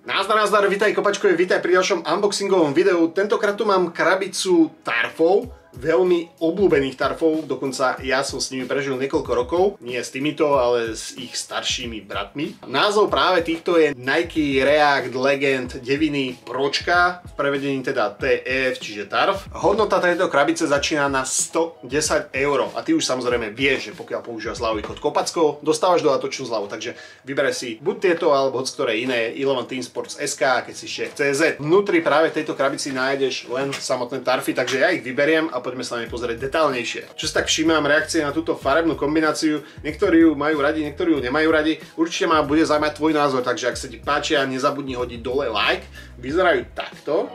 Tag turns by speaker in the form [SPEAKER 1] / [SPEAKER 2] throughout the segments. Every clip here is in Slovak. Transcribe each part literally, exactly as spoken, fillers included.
[SPEAKER 1] Nazdar, nazdar, vítaj kopačkovia, vítaj pri ďalšom unboxingovom videu. Tentokrát tu mám krabicu tarfov, veľmi obľúbených tarfov, dokonca ja som s nimi prežil niekoľko rokov, nie s týmito, ale s ich staršími bratmi. Názov práve týchto je Nike React Legend Deviny Pročka, v prevedení teda té é ef, čiže tarf. Hodnota tejto krabice začína na stodesať eur a ty už samozrejme vieš, že pokiaľ používaš zľavový kód Kopacko, dostávaš dodatočnú zľavu, takže vyberaj si buď tieto alebo hoď ktoré iné, Eleven Team Sports es ká, keď si ešte cé zet. Vnútri práve tejto krabici nájdeš len samotné tarfy, takže ja ich vyberiem a poďme sa na ne pozrieť detálnejšie. Čo si tak všímam reakcie na túto farebnú kombináciu, niektorí ju majú radi, niektorí ju nemajú radi. Určite ma bude zaujímať tvoj názor, takže ak sa ti páčia, nezabudni hodiť dole like. Vyzerajú takto.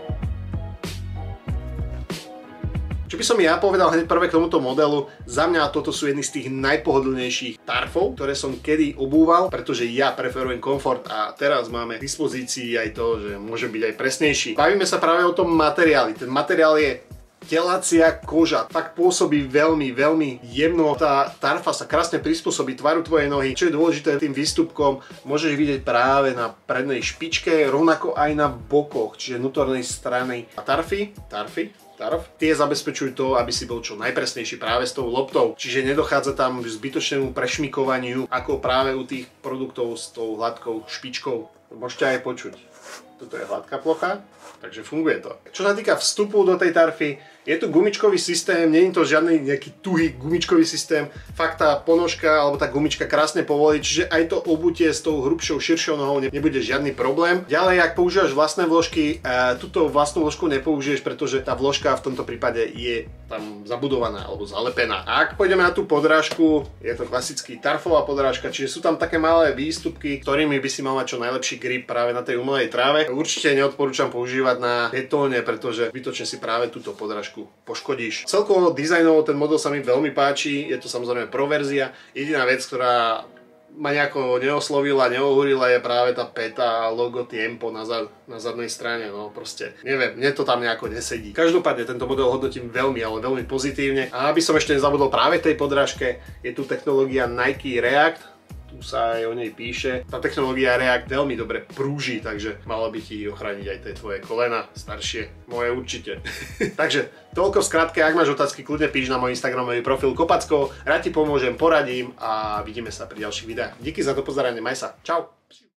[SPEAKER 1] Čo by som ja povedal hneď prvé k tomuto modelu, za mňa toto sú jedny z tých najpohodlnejších tarfov, ktoré som kedy obúval, pretože ja preferujem komfort a teraz máme k dispozícii aj to, že môže byť aj presnejší. Bavíme sa práve o tom materiáli. Ten materiál je telacia koža, tak pôsobí veľmi, veľmi jemno. Tá tarfa sa krásne prispôsobí tvaru tvojej nohy. Čo je dôležité, tým výstupkom môžeš vidieť práve na prednej špičke, rovnako aj na bokoch, čiže vnútornej strany. A tarfy, tarfy, tarf, tie zabezpečujú to, aby si bol čo najpresnejší práve s tou loptou. Čiže nedochádza tam k zbytočnému prešmikovaniu, ako práve u tých produktov s tou hladkou špičkou. Môžete aj počuť. Toto je hladká plocha, takže funguje to. Čo sa týka vstupu do tej tarfy, je tu gumičkový systém, nie je to žiadny nejaký tuhý gumičkový systém. Fakt tá ponožka alebo tá gumička krásne povolí, čiže aj to obutie s tou hrubšou, širšou nohou nebude žiadny problém. Ďalej, ak používaš vlastné vložky, túto vlastnú vložku nepoužiješ, pretože tá vložka v tomto prípade je tam zabudovaná alebo zalepená. A ak pôjdeme na tú podrážku, je to klasický tarfová podrážka, čiže sú tam také malé výstupky, ktorými by si mal mať čo najlepší grip práve na tej umelej tráve. Určite neodporúčam používať na betóne, pretože zbytočne si práve túto podrážku poškodíš. Celkovo dizajnovo ten model sa mi veľmi páči, je to samozrejme pro verzia. Jediná vec, ktorá ma nejako neoslovila, neohúrila, je práve tá peta a logo Tiempo na, zad, na zadnej strane, no proste, neviem, mne to tam nejako nesedí. Každopádne tento model hodnotím veľmi, ale veľmi pozitívne. A aby som ešte nezabudol práve tej podrážke, je tu technológia Nike React, tu sa aj o nej píše. Tá technológia React veľmi dobre prúži, takže malo by ti ochrániť aj tie tvoje kolena, staršie, moje určite. Takže toľko v skratke, ak máš otázky, kľudne píš na môj instagramový profil Kopacko, rád ti pomôžem, poradím a vidíme sa pri ďalších videách. Díky za to pozeranie, maj sa, čau!